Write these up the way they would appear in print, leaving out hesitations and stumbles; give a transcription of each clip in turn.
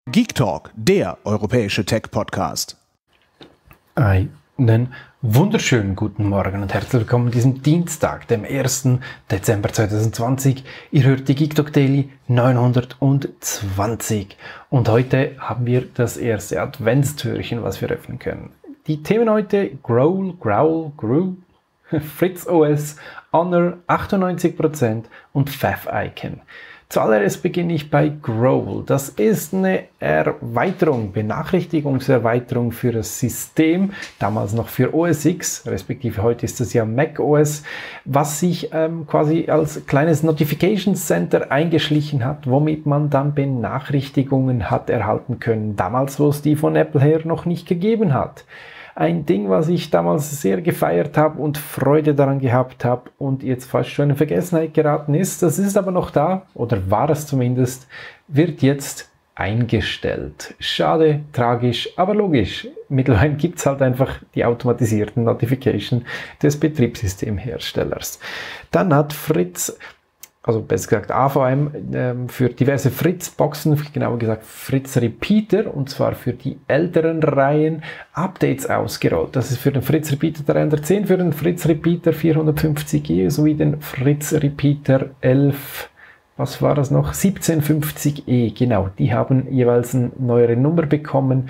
Geek Talk, der europäische Tech-Podcast. Einen wunderschönen guten Morgen und herzlich willkommen an diesem Dienstag, dem 1. Dezember 2020. Ihr hört die Geek Talk Daily 920 und heute haben wir das erste Adventstürchen, was wir öffnen können. Die Themen heute: Growl, Fritz OS, Honor 98% und Favicon. Zuallererst beginne ich bei Growl. Das ist eine Erweiterung, Benachrichtigungserweiterung für das System, damals noch für OS X, respektive heute ist es ja Mac OS, was sich quasi als kleines Notification Center eingeschlichen hat, womit man dann Benachrichtigungen hat erhalten können, damals, wo es die von Apple her noch nicht gegeben hat. Ein Ding, was ich damals sehr gefeiert habe und Freude daran gehabt habe und jetzt fast schon in Vergessenheit geraten ist. Das ist aber noch da, oder war es zumindest, wird jetzt eingestellt. Schade, tragisch, aber logisch. Mittlerweile gibt es halt einfach die automatisierten Notification des Betriebssystemherstellers. Dann hat Fritz, also besser gesagt AVM, für diverse Fritz-Boxen, genauer gesagt Fritz Repeater, und zwar für die älteren Reihen, Updates ausgerollt. Das ist für den Fritz Repeater 310, für den Fritz Repeater 450e sowie den Fritz Repeater 11, was war das noch? 1750e, genau. Die haben jeweils eine neuere Nummer bekommen,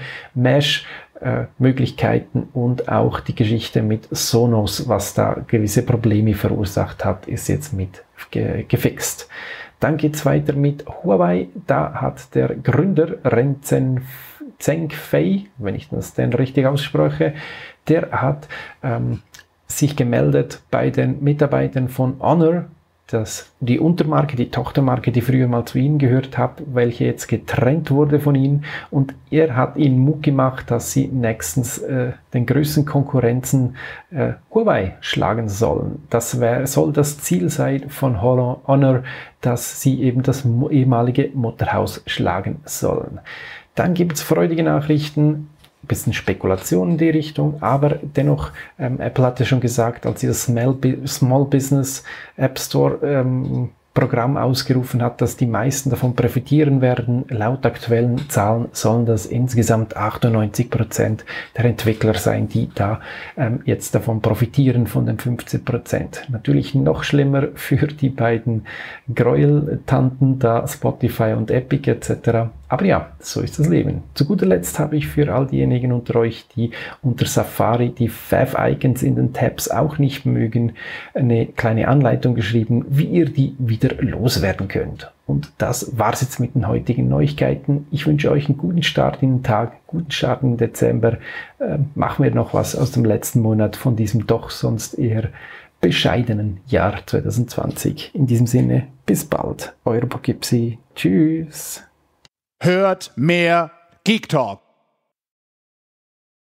Mesh-Möglichkeiten und auch die Geschichte mit Sonos, was da gewisse Probleme verursacht hat, ist jetzt mit gefixt. Dann geht es weiter mit Huawei. Da hat der Gründer Ren Zhengfei, wenn ich das denn richtig ausspreche, der hat sich gemeldet bei den Mitarbeitern von Honor, dass die Untermarke, die Tochtermarke, die früher mal zu ihnen gehört hat, welche jetzt getrennt wurde von ihnen, und er hat ihnen Mut gemacht, dass sie nächstens den größten Konkurrenzen Huawei schlagen sollen. Das soll das Ziel sein von Honor, dass sie eben das ehemalige Mutterhaus schlagen sollen. Dann gibt es freudige Nachrichten. Bisschen Spekulation in die Richtung, aber dennoch, Apple hatte schon gesagt, als sie das Small Business App Store Programm ausgerufen hat, dass die meisten davon profitieren werden. Laut aktuellen Zahlen sollen das insgesamt 98% der Entwickler sein, die da jetzt davon profitieren, von den 15%. Natürlich noch schlimmer für die beiden Gräueltanten, da Spotify und Epic etc. Aber ja, so ist das Leben. Zu guter Letzt habe ich für all diejenigen unter euch, die unter Safari die Fav-Icons in den Tabs auch nicht mögen, eine kleine Anleitung geschrieben, wie ihr die wieder loswerden könnt. Und das war's jetzt mit den heutigen Neuigkeiten. Ich wünsche euch einen guten Start in den Tag, guten Start in den Dezember. Machen wir noch was aus dem letzten Monat von diesem doch sonst eher bescheidenen Jahr 2020. In diesem Sinne, bis bald. Euer Poughkeepsie. Tschüss. Hört mehr Geek Talk.